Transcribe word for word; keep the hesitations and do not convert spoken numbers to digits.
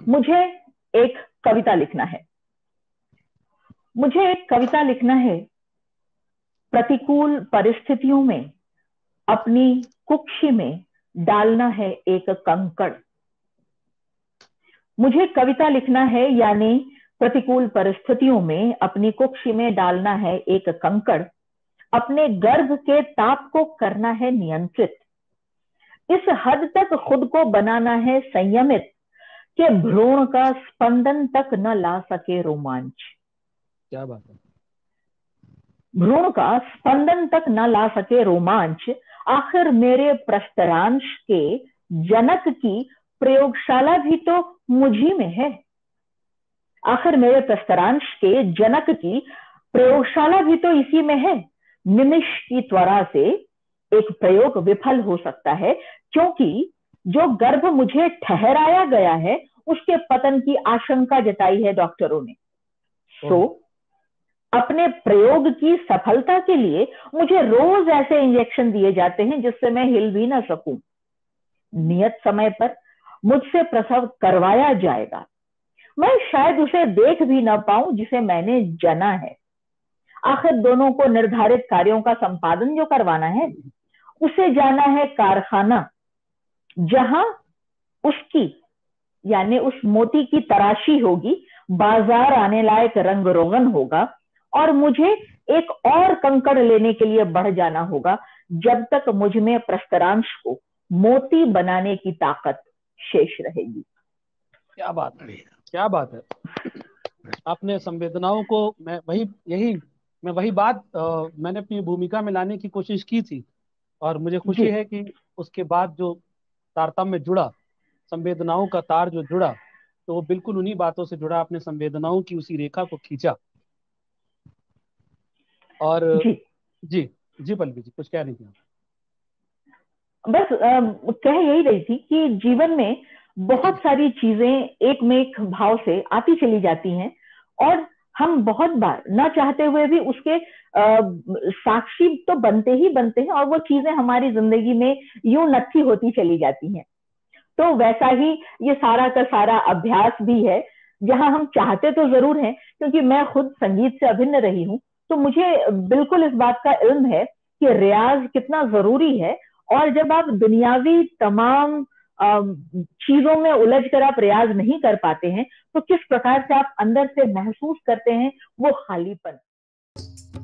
मुझे एक कविता लिखना है। मुझे एक कविता लिखना है। प्रतिकूल परिस्थितियों में अपनी कुक्षी में डालना है एक कंकड़। मुझे कविता लिखना है, यानी प्रतिकूल परिस्थितियों में अपनी कुक्षी में डालना है एक कंकड़। अपने गर्भ के ताप को करना है नियंत्रित। इस हद तक खुद को बनाना है संयमित कि भ्रूण का स्पंदन तक न ला सके रोमांच। क्या बात है। भ्रूण का स्पंदन तक न ला सके रोमांच। आखिर मेरे प्रस्तरांश के जनक की प्रयोगशाला भी तो मुझी में है। आखिर मेरे प्रस्तरांश के जनक की प्रयोगशाला भी तो इसी में है। निमिष की त्वरा से एक प्रयोग विफल हो सकता है, क्योंकि जो गर्भ मुझे ठहराया गया है उसके पतन की आशंका जताई है डॉक्टरों ने। सो अपने प्रयोग की सफलता के लिए मुझे रोज ऐसे इंजेक्शन दिए जाते हैं जिससे मैं हिल भी ना सकूं। नियत समय पर मुझसे प्रसव करवाया जाएगा। मैं शायद उसे देख भी ना पाऊं जिसे मैंने जना है। आखिर दोनों को निर्धारित कार्यों का संपादन जो करवाना है, उसे जाना है कारखाना, जहां उसकी यानी उस मोती की तराशी होगी, बाजार आने लायक रंग रोगन होगा, और मुझे एक और कंकड़ लेने के लिए बढ़ जाना होगा जब तक मुझ में प्रस्तरांश को मोती बनाने की ताकत शेष रहेगी। क्या बात है, क्या बात है। आपने संवेदनाओं को, मैं वही यही मैं वही बात अ, मैंने अपनी भूमिका में लाने की कोशिश की थी। और मुझे जी खुशी है कि उसके बाद जो तारतम्य जुड़ा, संवेदनाओं का तार जो जुड़ा, तो वो बिल्कुल उन्हीं बातों से जुड़ा। आपने संवेदनाओं की उसी रेखा को खींचा। और जी जी, जी पल्लवी जी, कुछ कह रही थी आप। बस अ, कह यही रही थी कि जीवन में बहुत सारी चीजें एक में एक भाव से आती चली जाती हैं, और हम बहुत बार ना चाहते हुए भी उसके आ, साक्षी तो बनते ही बनते हैं, और वो चीजें हमारी जिंदगी में यूं नत्थी होती चली जाती हैं। तो वैसा ही ये सारा का सारा अभ्यास भी है, जहां हम चाहते तो जरूर हैं, क्योंकि मैं खुद संगीत से अभिन्न रही हूं, तो मुझे बिल्कुल इस बात का इल्म है कि रियाज कितना जरूरी है। और जब आप दुनियावी तमाम चीजों में उलझ कर आप रियाज नहीं कर पाते हैं, तो किस प्रकार से आप अंदर से महसूस करते हैं वो खालीपन।